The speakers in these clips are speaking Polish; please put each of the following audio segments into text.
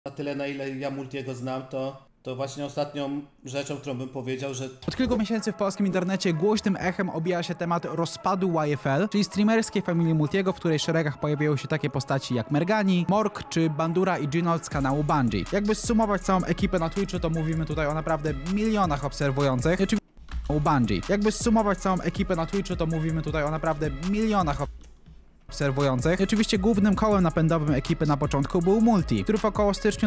na tyle, na ile ja Multiego znam, to właśnie ostatnią rzeczą, którą bym powiedział, że... Od kilku miesięcy w polskim internecie głośnym echem obija się temat rozpadu YFL, czyli streamerskiej familii Multiego, w której szeregach pojawiają się takie postaci jak Mergani, Morg czy Bandura i Ginold z kanału Bungie. Jakby zsumować całą ekipę na Twitchu, to mówimy tutaj o naprawdę milionach obserwujących. Bungie. Jakby zsumować całą ekipę na Twitchu, to mówimy tutaj o naprawdę milionach obserwujących. I oczywiście głównym kołem napędowym ekipy na początku był Multi, który w około styczniu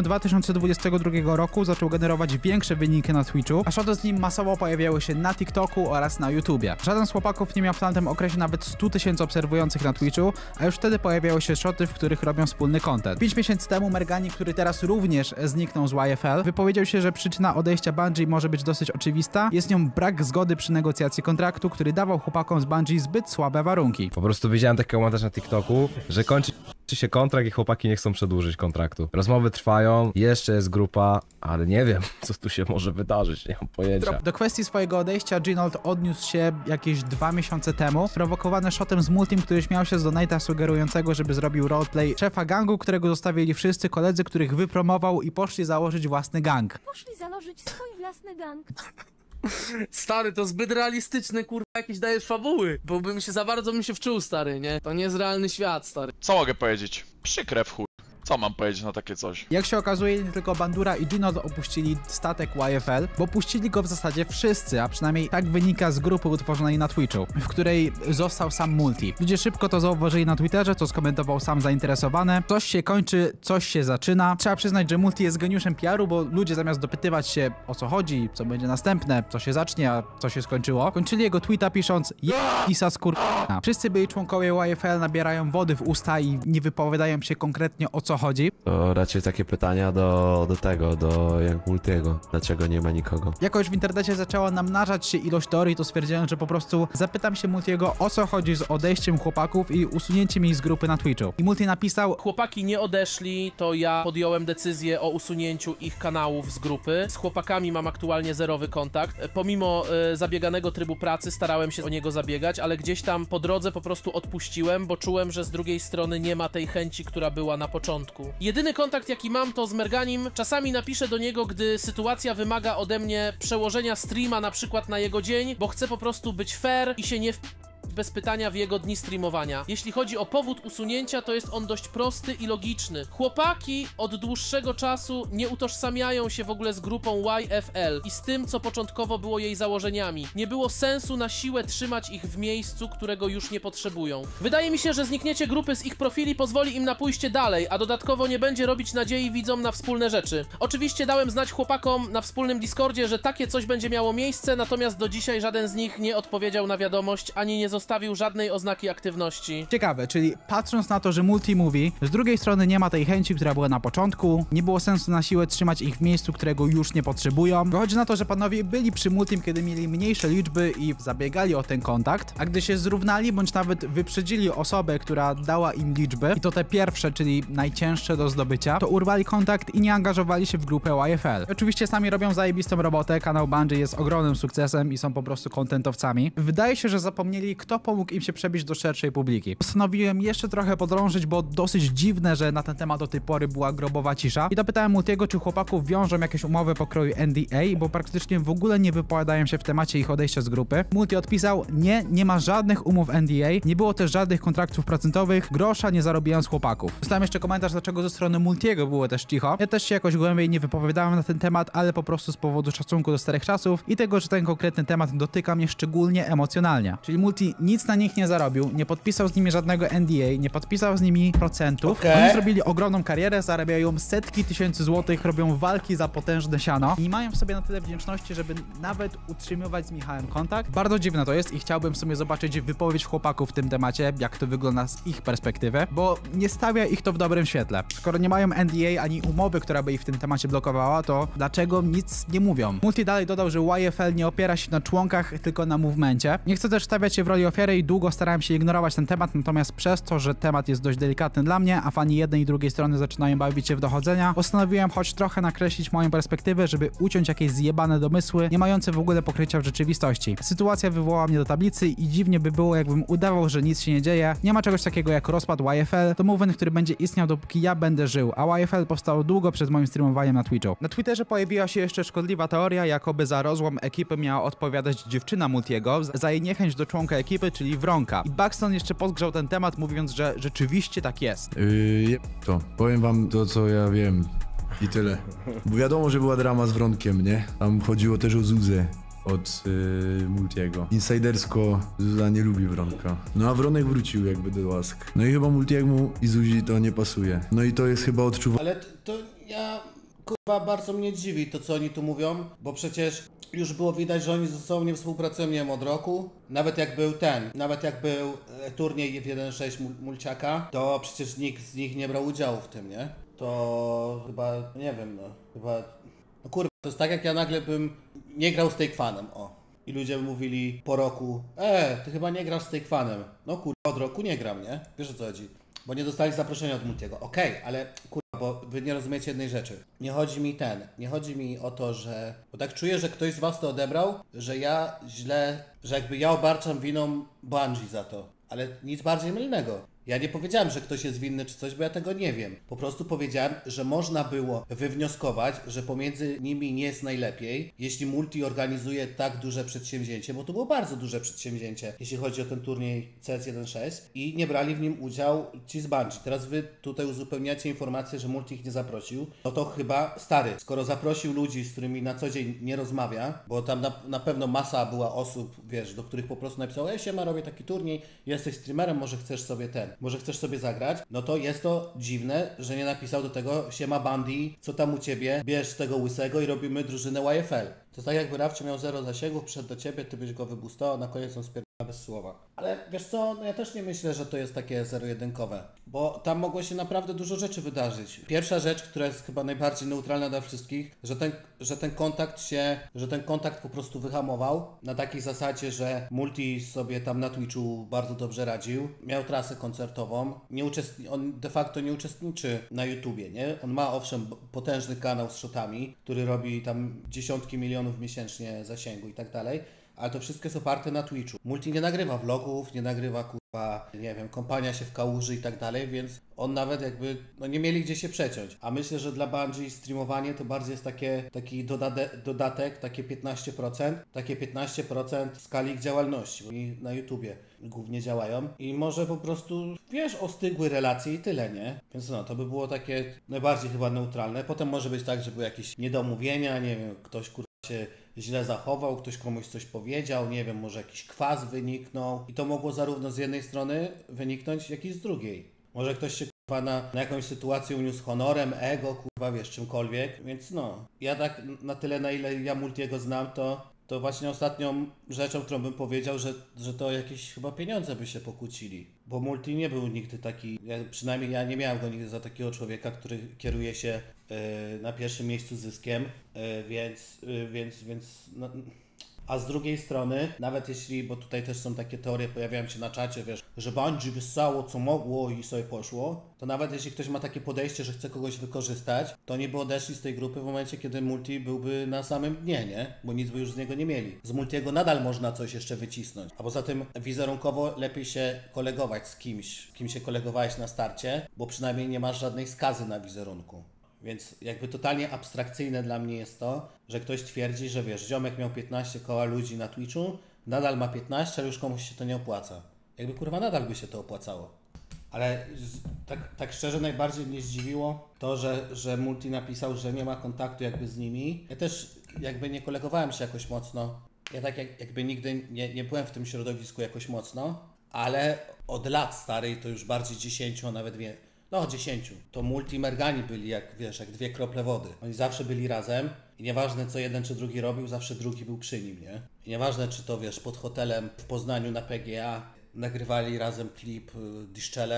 2022 roku zaczął generować większe wyniki na Twitchu, a shoty z nim masowo pojawiały się na TikToku oraz na YouTubie. Żaden z chłopaków nie miał w tamtym okresie nawet 100 000 obserwujących na Twitchu, a już wtedy pojawiały się shoty, w których robią wspólny content. 5 miesięcy temu Mergani, który teraz również zniknął z YFL, wypowiedział się, że przyczyna odejścia Bungie może być dosyć oczywista. Jest nią brak zgody przy negocjacji kontraktu, który dawał chłopakom z Bungie zbyt słabe warunki. Po prostu widziałem taki komentarz na TikToku, że kończy się kontrakt i chłopaki nie chcą przedłużyć kontraktu. Rozmowy trwają, jeszcze jest grupa, ale nie wiem, co tu się może wydarzyć, nie mam pojęcia. Do kwestii swojego odejścia Ginold odniósł się jakieś 2 miesiące temu, prowokowany shotem z Multim, który śmiał się z donate'a sugerującego, żeby zrobił roleplay szefa gangu, którego zostawili wszyscy koledzy, których wypromował i poszli założyć własny gang. Poszli założyć swój własny gang. Stary, to zbyt realistyczne, kurwa, jakieś dajesz fabuły, bo bym się za bardzo wczuł, stary, nie? To nie jest realny świat, stary. Co mogę powiedzieć? Przykre w chuj. Co mam powiedzieć na takie coś? Jak się okazuje, nie tylko Bandura i Ginold opuścili statek YFL, bo puścili go w zasadzie wszyscy, a przynajmniej tak wynika z grupy utworzonej na Twitchu, w której został sam Multi. Ludzie szybko to zauważyli na Twitterze, co skomentował sam zainteresowany. Coś się kończy, coś się zaczyna. Trzeba przyznać, że Multi jest geniuszem PR-u, bo ludzie zamiast dopytywać się, o co chodzi, co będzie następne, co się zacznie, a co się skończyło, kończyli jego tweeta pisząc Isa skurna. Wszyscy byli członkowie YFL, nabierają wody w usta i nie wypowiadają się konkretnie o co chodzi. To raczej takie pytania do Young Multiego. Dlaczego nie ma nikogo? Jakoś w internecie zaczęła namnażać się ilość teorii, to stwierdziłem, że po prostu zapytam się Multiego, o co chodzi z odejściem chłopaków i usunięciem ich z grupy na Twitchu. I Multi napisał: chłopaki nie odeszli, to ja podjąłem decyzję o usunięciu ich kanałów z grupy. Z chłopakami mam aktualnie zerowy kontakt. Pomimo zabieganego trybu pracy starałem się o niego zabiegać, ale gdzieś tam po drodze po prostu odpuściłem, bo czułem, że z drugiej strony nie ma tej chęci, która była na początku. Jedyny kontakt, jaki mam, to z Merganim. Czasami napiszę do niego, gdy sytuacja wymaga ode mnie przełożenia streama na przykład na jego dzień, bo chcę po prostu być fair i się nie bez pytania w jego dni streamowania. Jeśli chodzi o powód usunięcia, to jest on dość prosty i logiczny. Chłopaki od dłuższego czasu nie utożsamiają się w ogóle z grupą YFL i z tym, co początkowo było jej założeniami. Nie było sensu na siłę trzymać ich w miejscu, którego już nie potrzebują. Wydaje mi się, że zniknięcie grupy z ich profili pozwoli im na pójście dalej, a dodatkowo nie będzie robić nadziei widzom na wspólne rzeczy. Oczywiście dałem znać chłopakom na wspólnym Discordzie, że takie coś będzie miało miejsce, natomiast do dzisiaj żaden z nich nie odpowiedział na wiadomość, ani nie zostawił żadnej oznaki aktywności. Ciekawe, czyli patrząc na to, że Multi mówi, z drugiej strony nie ma tej chęci, która była na początku, nie było sensu na siłę trzymać ich w miejscu, którego już nie potrzebują. Wychodzi na to, że panowie byli przy Multim, kiedy mieli mniejsze liczby i zabiegali o ten kontakt, a gdy się zrównali, bądź nawet wyprzedzili osobę, która dała im liczby, i to te pierwsze, czyli najcięższe do zdobycia, to urwali kontakt i nie angażowali się w grupę YFL. Oczywiście sami robią zajebistą robotę, kanał Bungie jest ogromnym sukcesem i są po prostu kontentowcami. Wydaje się, że zapomnieli, kto pomógł im się przebić do szerszej publiki. Postanowiłem jeszcze trochę podrążyć, bo dosyć dziwne, że na ten temat do tej pory była grobowa cisza. I dopytałem Multiego, czy chłopaków wiążą jakieś umowy pokroju NDA, bo praktycznie w ogóle nie wypowiadają się w temacie ich odejścia z grupy. Multi odpisał: nie ma żadnych umów NDA, nie było też żadnych kontraktów procentowych, grosza nie zarobiłem z chłopaków. Dostałem jeszcze komentarz, dlaczego ze strony Multiego było też cicho. Ja też się jakoś głębiej nie wypowiadałem na ten temat, ale po prostu z powodu szacunku do starych czasów i tego, że ten konkretny temat dotyka mnie szczególnie emocjonalnie. Czyli Multi nic na nich nie zarobił, nie podpisał z nimi żadnego NDA, nie podpisał z nimi procentów. Oni zrobili ogromną karierę, zarabiają setki tysięcy złotych, robią walki za potężne siano i mają w sobie na tyle wdzięczności, żeby nawet utrzymywać z Michałem kontakt. Bardzo dziwne to jest i chciałbym w sumie zobaczyć wypowiedź chłopaków w tym temacie, jak to wygląda z ich perspektywy, bo nie stawia ich to w dobrym świetle. Skoro nie mają NDA ani umowy, która by ich w tym temacie blokowała, to dlaczego nic nie mówią? Multi dalej dodał, że YFL nie opiera się na członkach, tylko na movemencie. Nie chcę też stawiać się w roli ofiary i długo starałem się ignorować ten temat, natomiast przez to, że temat jest dość delikatny dla mnie, a fani jednej i drugiej strony zaczynają bawić się w dochodzenia, postanowiłem choć trochę nakreślić moją perspektywę, żeby uciąć jakieś zjebane domysły, nie mające w ogóle pokrycia w rzeczywistości. Sytuacja wywołała mnie do tablicy i dziwnie by było, jakbym udawał, że nic się nie dzieje. Nie ma czegoś takiego jak rozpad YFL, to movement, który będzie istniał dopóki ja będę żył, a YFL powstało długo przed moim streamowaniem na Twitchu. Na Twitterze pojawiła się jeszcze szkodliwa teoria, jakoby za rozłam ekipy miała odpowiadać dziewczyna Multiego, za jej niechęć do członka ekipy, czyli Wronka. I Buxton jeszcze podgrzał ten temat, mówiąc, że rzeczywiście tak jest. To powiem wam to, co ja wiem i tyle. Bo wiadomo, że była drama z Wronkiem, nie? Tam chodziło też o Zuzę od Multiego. Insidersko Zuza nie lubi Wronka. No a Wronek wrócił jakby do łask. No i chyba Multiemu i Zuzi to nie pasuje. No i to jest chyba odczuwane. Ale to ja, kurwa, bardzo mnie dziwi to, co oni tu mówią, bo przecież już było widać, że oni ze sobą nie współpracują, nie wiem, od roku. Nawet jak był turniej w 1.6 Mulciaka, to przecież nikt z nich nie brał udziału w tym, nie? To chyba, nie wiem, no kurwa, to jest tak, jak ja nagle bym nie grał z Takefanem, I ludzie mówili po roku, ty chyba nie grasz z Takefanem. No kurwa, od roku nie gram, nie? Wiesz, o co chodzi? Bo nie dostali zaproszenia od Multiego. Okej, ale kurwa, bo wy nie rozumiecie jednej rzeczy. Nie chodzi mi o to, że... Bo tak czuję, że ktoś z was to odebrał, że ja że jakby ja obarczam winą Bungie za to. Ale nic bardziej mylnego. Ja nie powiedziałem, że ktoś jest winny czy coś, bo ja tego nie wiem. Po prostu powiedziałem, że można było wywnioskować, że pomiędzy nimi nie jest najlepiej, jeśli Multi organizuje tak duże przedsięwzięcie, bo to było bardzo duże przedsięwzięcie, jeśli chodzi o ten turniej CS 1.6 i nie brali w nim udział ci z Bungie. Teraz wy tutaj uzupełniacie informację, że Multi ich nie zaprosił. No to chyba stary, skoro zaprosił ludzi, z którymi na co dzień nie rozmawia, bo tam na pewno masa była osób, wiesz, do których po prostu napisał, siema, robię taki turniej, jesteś streamerem, może chcesz sobie zagrać, no to jest to dziwne, że nie napisał do tego, siema Bundy, co tam u ciebie, bierz tego łysego i robimy drużynę YFL. To tak jakby Rawcie miał 0 zasięgów, przyszedł do ciebie, ty byś go wybustował, na koniec on spierdala bez słowa. Ale wiesz co, no ja też nie myślę, że to jest takie zero-jedynkowe, bo tam mogło się naprawdę dużo rzeczy wydarzyć. Pierwsza rzecz, która jest chyba najbardziej neutralna dla wszystkich, że ten kontakt po prostu wyhamował na takiej zasadzie, że Multi sobie tam na Twitchu bardzo dobrze radził, miał trasę koncertową, on de facto nie uczestniczy na YouTubie, nie? On ma owszem potężny kanał z shotami, który robi tam dziesiątki milionów miesięcznie zasięgu i tak dalej, ale to wszystko jest oparte na Twitchu. Multi nie nagrywa vlogów, nie nagrywa kurwa, nie wiem, kąpania się w kałuży i tak dalej, więc on nawet jakby, no nie mieli gdzie się przeciąć. A myślę, że dla Bungie streamowanie to bardziej jest taki dodatek, takie 15% skali ich działalności, bo oni na YouTubie głównie działają i może po prostu, wiesz, ostygły relacje i tyle, nie? Więc no, to by było takie najbardziej chyba neutralne. Potem może być tak, że były jakieś niedomówienia, nie wiem, ktoś kurwa się źle zachował, ktoś komuś coś powiedział, nie wiem, może jakiś kwas wyniknął i to mogło zarówno z jednej strony wyniknąć, jak i z drugiej. Może ktoś się kurwa na jakąś sytuację uniósł honorem, ego, kurwa, wiesz, czymkolwiek, więc no, ja tak na tyle, na ile ja Multiego znam, to właśnie ostatnią rzeczą, którą bym powiedział, że to jakieś chyba pieniądze by się pokłócili. Bo Multi nie był nigdy taki, przynajmniej ja nie miałem go nigdy za takiego człowieka, który kieruje się na pierwszym miejscu zyskiem, więc no. A z drugiej strony, nawet jeśli, bo tutaj też są takie teorie, pojawiają się na czacie, wiesz, że Bungie wyssało co mogło i sobie poszło, to nawet jeśli ktoś ma takie podejście, że chce kogoś wykorzystać, to oni by odeszli z tej grupy w momencie, kiedy Multi byłby na samym dnie, nie? Bo nic by już z niego nie mieli. Z Multiego nadal można coś jeszcze wycisnąć. A poza tym wizerunkowo lepiej się kolegować z kimś, kim się kolegowałeś na starcie, bo przynajmniej nie masz żadnej skazy na wizerunku. Więc jakby totalnie abstrakcyjne dla mnie jest to, że ktoś twierdzi, że wiesz, ziomek miał 15 koła ludzi na Twitchu, nadal ma 15, ale już komuś się to nie opłaca. Jakby kurwa nadal by się to opłacało. Ale tak szczerze najbardziej mnie zdziwiło to, że Multi napisał, że nie ma kontaktu jakby z nimi. Ja też jakby nie kolegowałem się jakoś mocno. Ja tak jakby nigdy nie byłem w tym środowisku jakoś mocno, ale od lat starej to już bardziej 10, a nawet 10. To Multi Mergani byli jak, wiesz, jak dwie krople wody. Oni zawsze byli razem i nieważne co jeden czy drugi robił, zawsze drugi był przy nim, nie? I nieważne czy to, wiesz, pod hotelem w Poznaniu na PGA nagrywali razem klip Dish Challenge,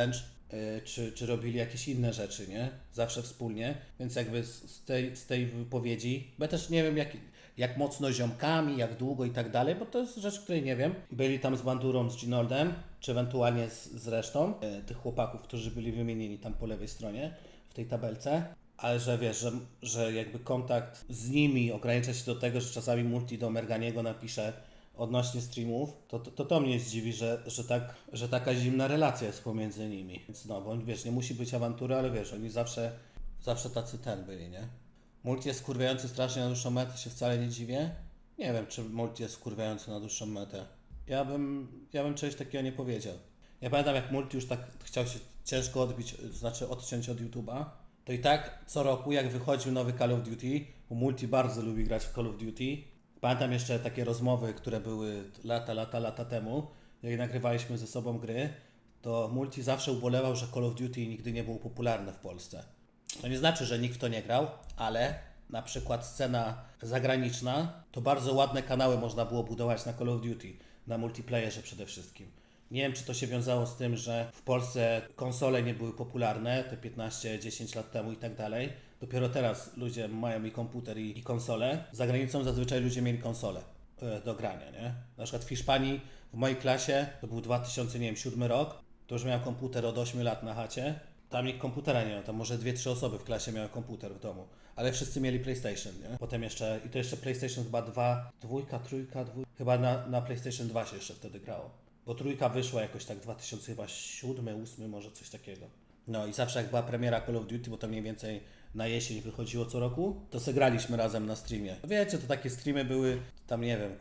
czy robili jakieś inne rzeczy, nie? Zawsze wspólnie, więc jakby z tej wypowiedzi, bo ja też nie wiem jak mocno ziomkami, jak długo i tak dalej, bo to jest rzecz, której nie wiem. Byli tam z Bandurą, z Ginoldem, czy ewentualnie z resztą tych chłopaków, którzy byli wymienieni tam po lewej stronie w tej tabelce, ale że wiesz, że jakby kontakt z nimi ogranicza się do tego, że czasami Multi do Merganiego napisze odnośnie streamów, to mnie zdziwi, że taka zimna relacja jest pomiędzy nimi. Więc no, bo wiesz, nie musi być awantury, ale wiesz, oni zawsze tacy byli, nie? Multi jest wkurwiający strasznie na dłuższą metę, się wcale nie dziwię. Nie wiem, czy Multi jest wkurwiający na dłuższą metę. Ja bym czegoś takiego nie powiedział. Ja pamiętam, jak Multi już tak chciał się ciężko odciąć od YouTube'a, to i tak co roku, jak wychodził nowy Call of Duty, bo Multi bardzo lubi grać w Call of Duty. Pamiętam jeszcze takie rozmowy, które były lata temu, jak nagrywaliśmy ze sobą gry, to Multi zawsze ubolewał, że Call of Duty nigdy nie było popularne w Polsce. To nie znaczy, że nikt w to nie grał, ale na przykład scena zagraniczna, to bardzo ładne kanały można było budować na Call of Duty, na multiplayerze przede wszystkim. Nie wiem, czy to się wiązało z tym, że w Polsce konsole nie były popularne, te 15-10 lat temu i tak dalej. Dopiero teraz ludzie mają i komputer i konsolę. Za granicą zazwyczaj ludzie mieli konsole do grania, nie? Na przykład w Hiszpanii, w mojej klasie, to był 2007 rok, to już miałem komputer od 8 lat na chacie. Tam nikt komputera nie miał, tam może 2-3 osoby w klasie miały komputer w domu, ale wszyscy mieli PlayStation, nie? Potem jeszcze PlayStation chyba 2, 3, chyba na PlayStation 2 się jeszcze wtedy grało. Bo 3 wyszła jakoś tak 2007, 2008, może coś takiego. No i zawsze jak była premiera Call of Duty, bo to mniej więcej na jesień wychodziło co roku, to se graliśmy razem na streamie. Wiecie, to takie streamy były, tam nie wiem,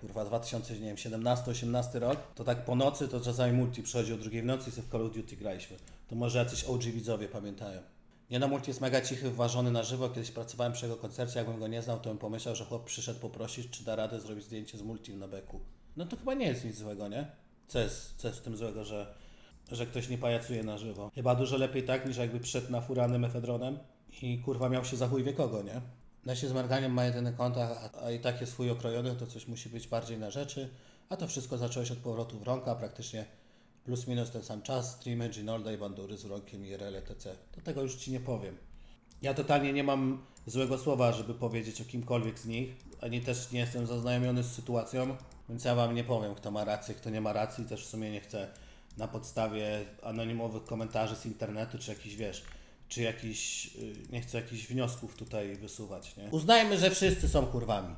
2017-18 rok, to tak po nocy to czasami Multi przychodził o 2 w nocy i sobie w Call of Duty graliśmy. To może jacyś OG widzowie pamiętają. Nie no, Multi jest mega cichy, ważony na żywo. Kiedyś pracowałem przy jego koncercie, jakbym go nie znał, to bym pomyślał, że chłop przyszedł poprosić, czy da radę zrobić zdjęcie z Multim na beku. No to chyba nie jest nic złego, nie? Co jest w tym złego, że ktoś nie pajacuje na żywo? Chyba dużo lepiej tak, niż jakby przyszedł na furany mefedronem i kurwa miał się za chuj wie kogo, nie? Nasi z Merganiem ma jedyny kontakt, a i tak jest swój okrojony, to coś musi być bardziej na rzeczy. A to wszystko zaczęło się od powrotu Wronka, praktycznie plus minus ten sam czas, streamy, Ginolda i Bandury z Wronkiem i IRL, etc. To tego już Ci nie powiem. Ja totalnie nie mam złego słowa, żeby powiedzieć o kimkolwiek z nich, ani też nie jestem zaznajomiony z sytuacją, więc ja Wam nie powiem, kto ma rację, kto nie ma racji, też w sumie nie chcę na podstawie anonimowych komentarzy z internetu, czy jakiś, wiesz, czy jakiś, nie chcę jakichś wniosków tutaj wysuwać, nie? Uznajmy, że wszyscy są kurwami.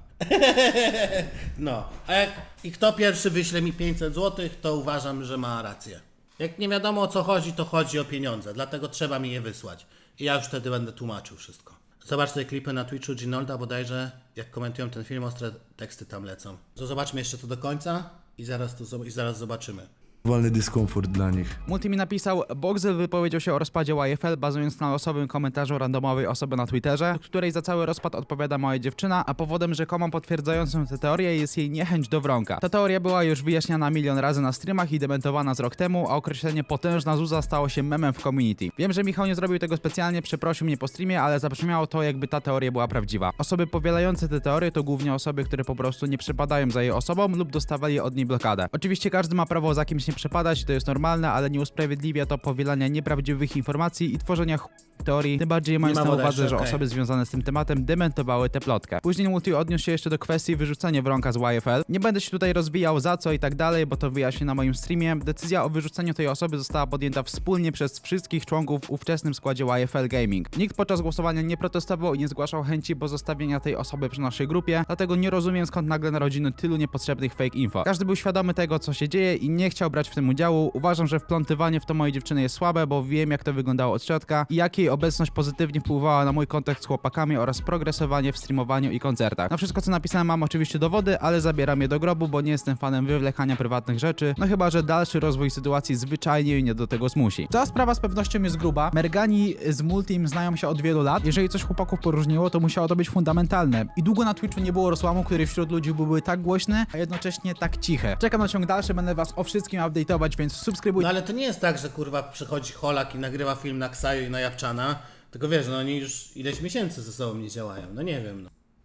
No, a jak i kto pierwszy wyśle mi 500 zł, to uważam, że ma rację. Jak nie wiadomo o co chodzi, to chodzi o pieniądze, dlatego trzeba mi je wysłać. I ja już wtedy będę tłumaczył wszystko. Zobacz sobie klipy na Twitchu Ginolda, bodajże jak komentują ten film, ostre teksty tam lecą. To zobaczmy jeszcze to do końca i zaraz zobaczymy. Walny dyskomfort dla nich. Multi mi napisał, Boxel wypowiedział się o rozpadzie YFL, bazując na losowym komentarzu randomowej osoby na Twitterze, w której za cały rozpad odpowiada moja dziewczyna, a powodem rzekomą potwierdzającym tę teorię jest jej niechęć do Wronka. Ta teoria była już wyjaśniana milion razy na streamach i dementowana z rok temu, a określenie potężna Zuza stało się memem w community. Wiem, że Michał nie zrobił tego specjalnie, przeprosił mnie po streamie, ale zabrzmiało to, jakby ta teoria była prawdziwa. Osoby powielające tę teorię to głównie osoby, które po prostu nie przepadają za jej osobą lub dostawali od niej blokadę. Oczywiście każdy ma prawo za kimś nie przepadać, to jest normalne, ale nie usprawiedliwia to powielania nieprawdziwych informacji i tworzenia teorii, tym bardziej mając na uwadze, że osoby związane z tym tematem dementowały tę plotkę. Później Multi odniósł się jeszcze do kwestii wyrzucenia Wronka z YFL. Nie będę się tutaj rozwijał za co i tak dalej, bo to wyjaśnię na moim streamie. Decyzja o wyrzuceniu tej osoby została podjęta wspólnie przez wszystkich członków w ówczesnym składzie YFL Gaming. Nikt podczas głosowania nie protestował i nie zgłaszał chęci pozostawienia tej osoby przy naszej grupie, dlatego nie rozumiem, skąd nagle narodziny tylu niepotrzebnych fake info. Każdy był świadomy tego, co się dzieje i nie chciał brać w tym udziału. Uważam, że wplątywanie w to mojej dziewczyny jest słabe, bo wiem, jak to wyglądało od środka i jak jej obecność pozytywnie wpływała na mój kontakt z chłopakami oraz progresowanie w streamowaniu i koncertach. Na wszystko, co napisałem, mam oczywiście dowody, ale zabieram je do grobu, bo nie jestem fanem wywlekania prywatnych rzeczy, no chyba, że dalszy rozwój sytuacji zwyczajnie mnie do tego zmusi. Cała sprawa z pewnością jest gruba. Mergani z Multim znają się od wielu lat. Jeżeli coś chłopaków poróżniło, to musiało to być fundamentalne. I długo na Twitchu nie było rozłamu, który wśród ludzi byłby tak głośny, a jednocześnie tak ciche. Czekam na ciąg dalszy, będę was o wszystkim update'ować, więc subskrybuj. No ale to nie jest tak, że kurwa przychodzi Holak i nagrywa film na Ksaju i na Japczana, tylko wiesz, no oni już ileś miesięcy ze sobą nie działają, no nie wiem, no.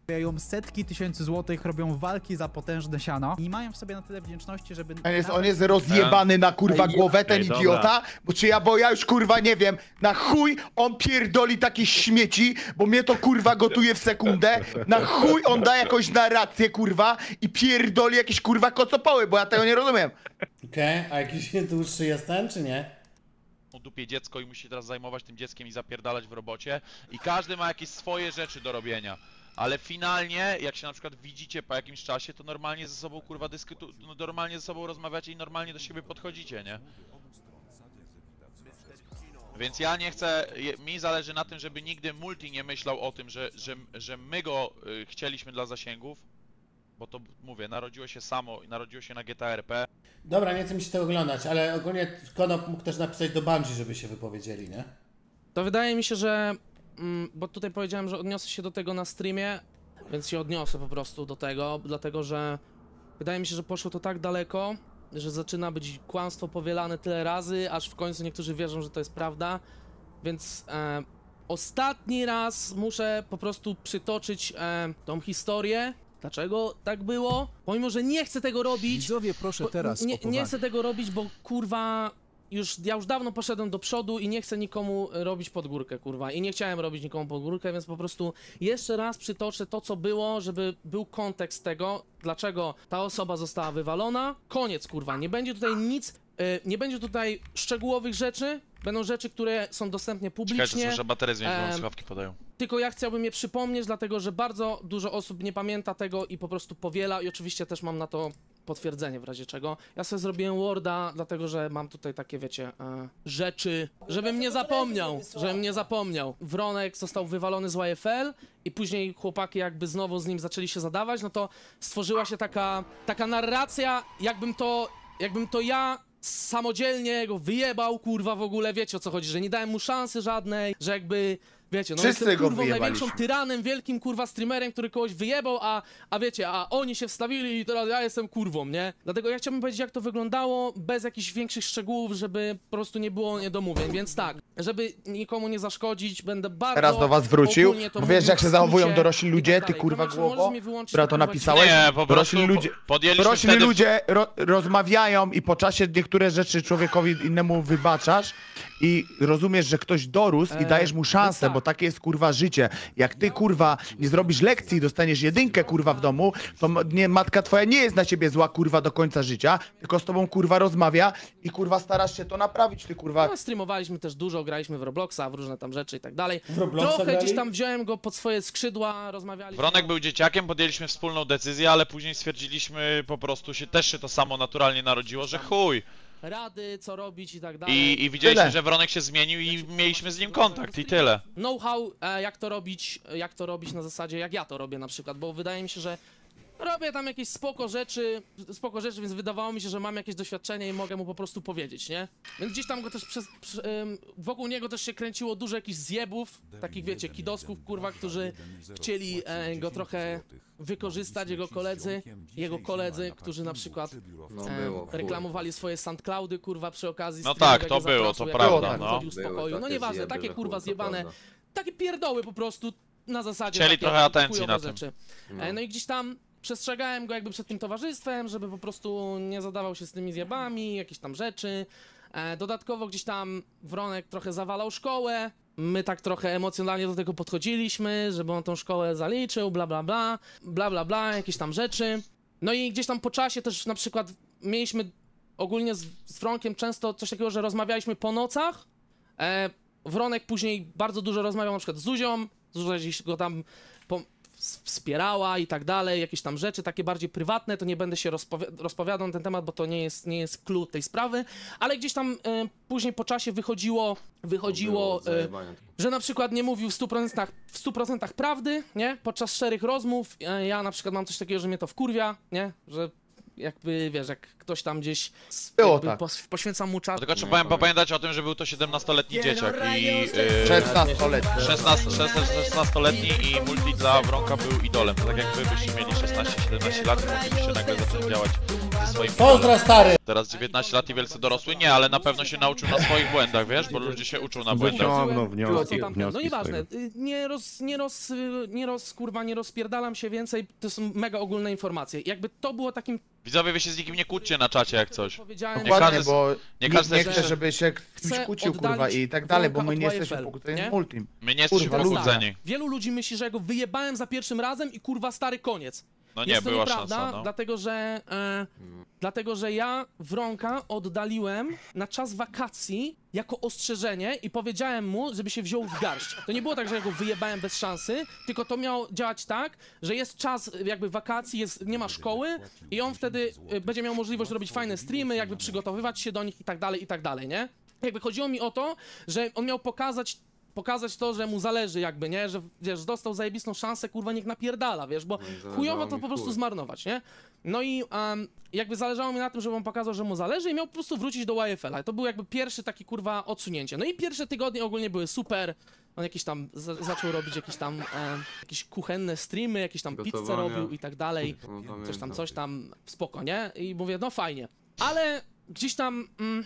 zarabiają setki tysięcy złotych, robią walki za potężne siano i mają w sobie na tyle wdzięczności, żeby... On jest rozjebany na kurwa głowę, ten idiota, bo ja już kurwa nie wiem, na chuj on pierdoli takie śmieci, bo mnie to kurwa gotuje w sekundę, na chuj on da jakąś narrację kurwa i pierdoli jakieś kurwa kocopoły, bo ja tego nie rozumiem. Okej, a jakiś dłuższy jest ten, czy nie? Dupie dziecko i musi się teraz zajmować tym dzieckiem i zapierdalać w robocie i każdy ma jakieś swoje rzeczy do robienia. Ale finalnie, jak się na przykład widzicie po jakimś czasie, to normalnie ze sobą kurwa normalnie ze sobą rozmawiacie i normalnie do siebie podchodzicie, nie? Więc ja nie chcę, mi zależy na tym, żeby nigdy Multi nie myślał o tym, że my go chcieliśmy dla zasięgów. Bo to mówię, narodziło się samo i narodziło się na GTA RP. Dobra, nie chcę mi się tego oglądać, ale ogólnie Konop mógł też napisać do Bungie, żeby się wypowiedzieli, nie? To wydaje mi się, że... bo tutaj powiedziałem, że odniosę się do tego na streamie, więc się odniosę po prostu do tego, dlatego że wydaje mi się, że poszło to tak daleko, że zaczyna być kłamstwo powielane tyle razy, aż w końcu niektórzy wierzą, że to jest prawda, więc ostatni raz muszę po prostu przytoczyć tą historię, dlaczego tak było, pomimo, że nie chcę tego robić. Widzowie, proszę teraz nie chcę tego robić, bo kurwa... Ja już dawno poszedłem do przodu i nie chcę nikomu robić pod górkę, kurwa. I nie chciałem robić nikomu pod górkę, więc po prostu jeszcze raz przytoczę to, co było, żeby był kontekst tego, dlaczego ta osoba została wywalona. Koniec, kurwa. Nie będzie tutaj nic, nie będzie tutaj szczegółowych rzeczy. Będą rzeczy, które są dostępne publicznie. Czekajcie, że baterie zmienić, bo słuchawki podają. Tylko ja chciałbym je przypomnieć, dlatego że bardzo dużo osób nie pamięta tego i po prostu powiela i oczywiście też mam na to potwierdzenie w razie czego. Ja sobie zrobiłem Worda, dlatego że mam tutaj takie, wiecie, rzeczy, żebym nie zapomniał. Wronek został wywalony z YFL i później chłopaki jakby znowu z nim zaczęli się zadawać, no to stworzyła się taka narracja, jakbym to ja samodzielnie go wyjebał, kurwa, w ogóle, wiecie o co chodzi, że nie dałem mu szansy żadnej, że jakby... Wiecie, no wszyscy jestem go kurwą największą wyjebaliśmy. tyranem, wielkim kurwa streamerem, który kogoś wyjebał, a wiecie, a oni się wstawili i teraz ja jestem kurwą, nie? Dlatego ja chciałbym powiedzieć, jak to wyglądało, bez jakichś większych szczegółów, żeby po prostu nie było niedomówień, więc tak, żeby nikomu nie zaszkodzić, będę bardzo... Teraz do was wrócił, ogólnie to bo wiesz mówił jak się w zachowują skrócie dorośli i ludzie, tak ty dalej. kurwa Możesz mi głowo, wyłączyć która to kurwa napisałeś? Nie, po prostu podjęliśmy Dorośli wtedy... ludzie rozmawiają i po czasie niektóre rzeczy człowiekowi innemu wybaczasz i rozumiesz, że ktoś dorósł i dajesz mu szansę, tak. bo takie jest kurwa życie. Jak ty kurwa nie zrobisz lekcji i dostaniesz jedynkę kurwa w domu, to matka twoja nie jest na ciebie zła kurwa do końca życia, tylko z tobą kurwa rozmawia i kurwa starasz się to naprawić, ty kurwa. No, streamowaliśmy też dużo, graliśmy w Robloxa, w różne tam rzeczy i tak dalej. Robloxa Trochę grali? gdzieś tam wziąłem go pod swoje skrzydła, rozmawialiśmy... Wronek był dzieciakiem, podjęliśmy wspólną decyzję, ale później stwierdziliśmy po prostu, też się to samo naturalnie narodziło, że chuj. Rady, co robić i tak dalej. I widzieliśmy, Tyle. że Wronek się zmienił i mieliśmy z nim kontakt i tyle. Know-how, jak to robić na zasadzie, jak ja to robię na przykład, bo wydaje mi się, że robię tam jakieś spoko rzeczy, więc wydawało mi się, że mam jakieś doświadczenie i mogę mu po prostu powiedzieć, nie? Więc gdzieś tam go też wokół niego też się kręciło dużo jakichś zjebów, takich wiecie, kidosków, kurwa, którzy chcieli go trochę wykorzystać, jego koledzy, którzy na przykład reklamowali swoje SoundCloudy, kurwa, przy okazji No streamów, tak, jak to je było, zapraszał, to jak prawda, on no. chodził w spokoju, no nieważne, takie kurwa zjebane, takie pierdoły po prostu, na zasadzie Chcieli takie trochę atencji chujowe na tym. rzeczy. No i gdzieś tam przestrzegałem go jakby przed tym towarzystwem, żeby po prostu nie zadawał się z tymi zjebami, jakieś tam rzeczy. Dodatkowo gdzieś tam Wronek trochę zawalał szkołę. My tak trochę emocjonalnie do tego podchodziliśmy, żeby on tą szkołę zaliczył, bla bla bla, bla bla bla, jakieś tam rzeczy. No i gdzieś tam po czasie też na przykład mieliśmy ogólnie z Wronkiem często coś takiego, że rozmawialiśmy po nocach. Wronek później bardzo dużo rozmawiał na przykład z Zuzią, Zuzia gdzieś go tam wspierała i tak dalej, jakieś tam rzeczy takie bardziej prywatne, to nie będę się rozpowiadał na ten temat, bo to nie jest clue tej sprawy, ale gdzieś tam później po czasie wychodziło że na przykład nie mówił w 100% prawdy, nie? Podczas szczerych rozmów, ja na przykład mam coś takiego, że mnie to wkurwia, nie? Że jakby, wiesz, jak ktoś tam gdzieś tak. poświęcam mu czas. Tylko trzeba pamiętać o tym, że był to 17-letni dzieciak i... 16-letni. 16-letni i Multi dla Wronka był idolem. To tak jak wy byście mieli 16-17 lat i moglibyście nagle zacząć działać ze swoimi Pozdra stary! Teraz 19 lat i wielce dorosły? Nie, ale na pewno się nauczył na swoich błędach, wiesz? Bo ludzie się uczą na błędach. No nieważne, nie rozpierdalam się więcej, to są mega ogólne informacje. Jakby to było takim... Widzowie, wy się z nikim nie kłóćcie na czacie jak coś. Powiedziałem, Dokładnie, każdy- bo nie nikt każdy nie chce- chce, żeby się kimś Chcę kłócił, kurwa, oddalić i tak dalej, bo my Bronka nie od jesteśmy YFL-u, pokłóceni nie? w multim. My nie jesteśmy Kurwa, pokłóceni. Wielu ludzi myśli, że ja go wyjebałem za pierwszym razem i kurwa stary koniec. No nie, Jest to była nieprawda, szansa, no. dlatego że ja Wronka oddaliłem na czas wakacji jako ostrzeżenie i powiedziałem mu, żeby się wziął w garść. To nie było tak, że ja go wyjebałem bez szansy, tylko to miało działać tak, że jest czas jakby wakacji, nie ma szkoły i on wtedy będzie miał możliwość robić fajne streamy, jakby przygotowywać się do nich i tak dalej, nie? Jakby chodziło mi o to, że on miał pokazać to, że mu zależy jakby, nie? Że wiesz, dostał zajebistą szansę, kurwa, niech napierdala, wiesz, bo chujowo to po prostu zmarnować, nie? No i jakby zależało mi na tym, żeby on pokazał, że mu zależy i miał po prostu wrócić do YFL-a. To był jakby pierwszy taki, kurwa, odsunięcie. No i pierwsze tygodnie ogólnie były super. On jakiś tam zaczął robić jakieś kuchenne streamy, jakieś tam pizzę robił i tak dalej. Coś tam, spoko, nie? I mówię, no fajnie. Ale gdzieś tam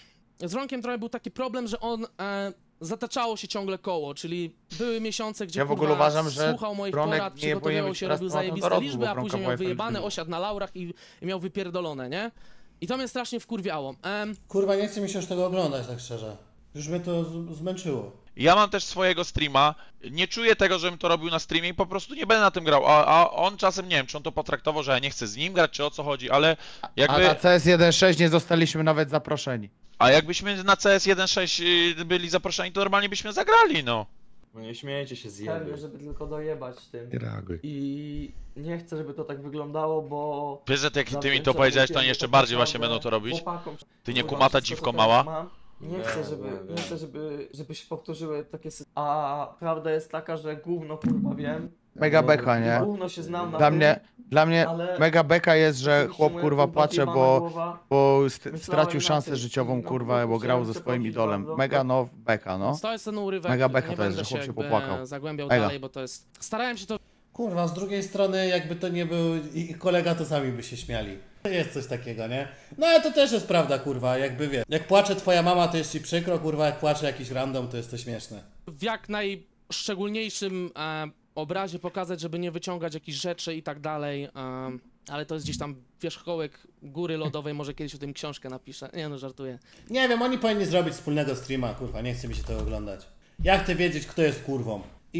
z Wronkiem trochę był taki problem, że on zataczało się ciągle koło, czyli były miesiące, gdzie Ja w ogóle uważam, że słuchał moich Bronek porad, nie przygotowywał powinien się, być robił teraz zajebiste narodu, liczby, bo a Bronka później w miał YFL wyjebane, był. osiadł na laurach i miał wypierdolone, nie? I to mnie strasznie wkurwiało. Kurwa, nie chce mi się już tego oglądać, tak szczerze. Już mnie to zmęczyło. Ja mam też swojego streama, nie czuję tego, żebym to robił na streamie i po prostu nie będę na tym grał, a on czasem, nie wiem, czy on to potraktował, że ja nie chcę z nim grać, czy o co chodzi, ale A jakby... na CS 1.6 nie zostaliśmy nawet zaproszeni. A jakbyśmy na CS 1.6 byli zaproszeni, to normalnie byśmy zagrali, no. No nie śmiejcie się z Pewnie, jedy. żeby tylko dojebać tym. Nie reaguj. I nie chcę, żeby to tak wyglądało, bo... Wiesz, że jak ty mi to powiedziałeś, to oni jeszcze bardziej właśnie będą to robić. Chłopakom, Ty nie kurwa, kumata wszystko, dziwko co teraz mała. mam, Nie chcę, żeby się powtórzyły takie sytuacje. A prawda jest taka, że gówno kurwa wiem. Mega beka, nie? Gówno się znam na Dla mnie ale mega beka jest, że oczywiście chłop moja, kurwa płacze, jebana bo głowa. stracił Myślałem szansę na tym. życiową, No, kurwa, bo grał ze chciałem swoim przeprosić idolem. bardzo. Mega no beka, no. To jest ten urywek, Mega beka nie to jest, będę że chłop się jakby popłakał. zagłębiał Mega. dalej, bo to jest... Starałem się to... Kurwa, z drugiej strony jakby to nie był i kolega, to sami by się śmiali. Jest coś takiego, nie? No ale to też jest prawda, kurwa, jakby wiesz. Jak płacze twoja mama, to jest ci przykro, kurwa, jak płacze jakiś random, to jest to śmieszne. w jak najszczególniejszym obrazie pokazać, żeby nie wyciągać jakichś rzeczy i tak dalej, ale to jest gdzieś tam wierzchołek góry lodowej, może kiedyś o tym książkę napiszę. Nie no, żartuję. Nie wiem, oni powinni zrobić wspólnego streama, kurwa, nie chce mi się tego oglądać. Ja chcę wiedzieć, kto jest kurwą.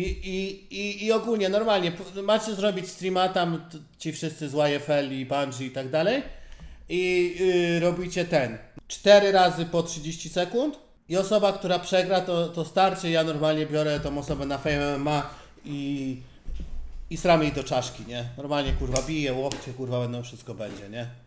I ogólnie, normalnie, macie zrobić streama, tam ci wszyscy z YFL i Bungie i tak dalej i robicie 4 razy po 30 sekund i osoba, która przegra, to starcie, ja normalnie biorę tą osobę na Fame MMA i sram jej do czaszki, nie? Normalnie, kurwa, biję, łokcie, kurwa, będą, wszystko będzie, nie?